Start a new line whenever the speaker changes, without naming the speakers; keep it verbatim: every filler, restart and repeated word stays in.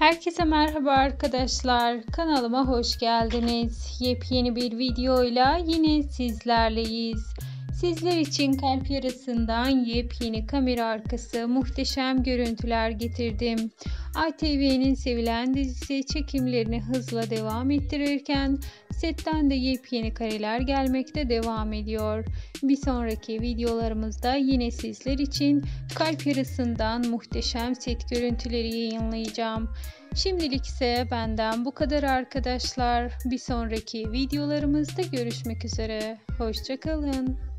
Herkese merhaba arkadaşlar. Kanalıma hoş geldiniz. Yepyeni bir videoyla yine sizlerleyiz. Sizler için kalp yarasından yepyeni kamera arkası muhteşem görüntüler getirdim. A T V'nin sevilen dizisi çekimlerini hızla devam ettirirken setten de yepyeni kareler gelmekte devam ediyor. Bir sonraki videolarımızda yine sizler için kalp yarasından muhteşem set görüntüleri yayınlayacağım. Şimdilik ise benden bu kadar arkadaşlar. Bir sonraki videolarımızda görüşmek üzere. Hoşça kalın.